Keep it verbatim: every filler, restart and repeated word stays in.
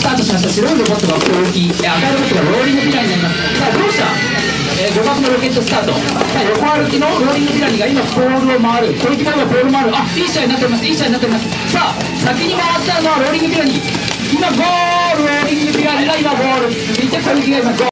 タートしました。白いロボットが攻撃、赤いロボットがローリングピラーになります。さあどうした、えー、ごばんのロケットスタート。さあ横歩きのローリングピラニが今ポールを回る、攻撃前はポールを回る。あ、いい試合になっております、いい試合になっております。さあ先に回ったのはローリングピラニ、今ゴール、ローリングピラニが今ゴール、続いて攻撃が今ゴール。